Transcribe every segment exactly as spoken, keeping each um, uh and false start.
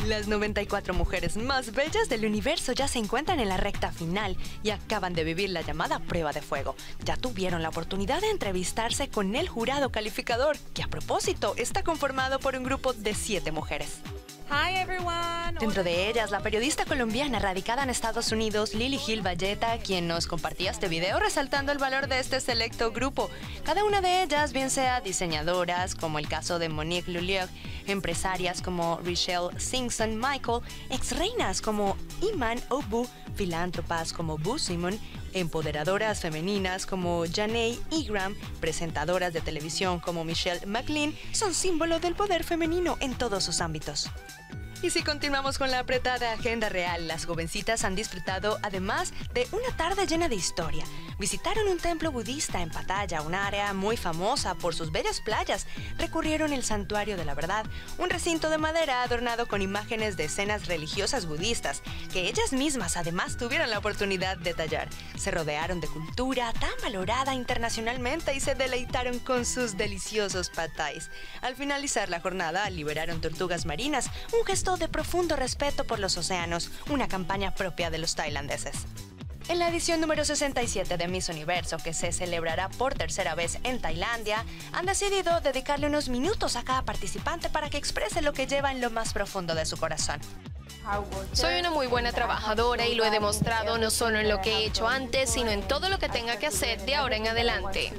Las noventa y cuatro mujeres más bellas del universo ya se encuentran en la recta final y acaban de vivir la llamada prueba de fuego. Ya tuvieron la oportunidad de entrevistarse con el jurado calificador, que a propósito está conformado por un grupo de siete mujeres. Hi everyone. Dentro de ellas, la periodista colombiana radicada en Estados Unidos, Lily Gil Valletta, quien nos compartía este video resaltando el valor de este selecto grupo. Cada una de ellas, bien sea diseñadoras, como el caso de Monique Lhuillier, empresarias como Richelle Simpson Michael, ex reinas como Iman Obu, filántropas como Boo Simon, empoderadoras femeninas como Janae Ingram, presentadoras de televisión como Michelle McLean, son símbolo del poder femenino en todos sus ámbitos. Y si continuamos con la apretada agenda real, las jovencitas han disfrutado además de una tarde llena de historia. Visitaron un templo budista en Pattaya, un área muy famosa por sus bellas playas. Recurrieron el Santuario de la Verdad, un recinto de madera adornado con imágenes de escenas religiosas budistas, que ellas mismas además tuvieron la oportunidad de tallar. Se rodearon de cultura tan valorada internacionalmente y se deleitaron con sus deliciosos pad thais. Al finalizar la jornada, liberaron tortugas marinas, un gesto de profundo respeto por los océanos, una campaña propia de los tailandeses. En la edición número sesenta y siete de Miss Universo, que se celebrará por tercera vez en Tailandia, han decidido dedicarle unos minutos a cada participante para que exprese lo que lleva en lo más profundo de su corazón. Soy una muy buena trabajadora y lo he demostrado no solo en lo que he hecho antes, sino en todo lo que tenga que hacer de ahora en adelante.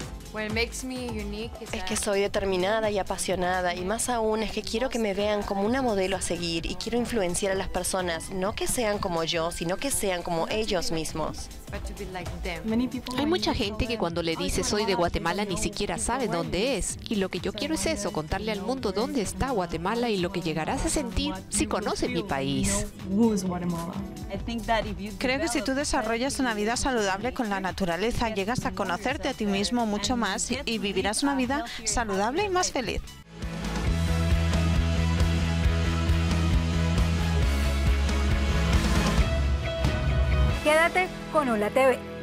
Es que soy determinada y apasionada, y más aún es que quiero que me vean como una modelo a seguir y quiero influenciar a las personas, no que sean como yo, sino que sean como ellos mismos. Hay mucha gente que cuando le dice soy de Guatemala ni siquiera sabe dónde es. Y lo que yo quiero es eso, contarle al mundo dónde está Guatemala y lo que llegarás a sentir si conoces mi país. Creo que si tú desarrollas una vida saludable con la naturaleza, llegas a conocerte a ti mismo mucho más y, y vivirás una vida saludable y más feliz. Quédate con Hola T V.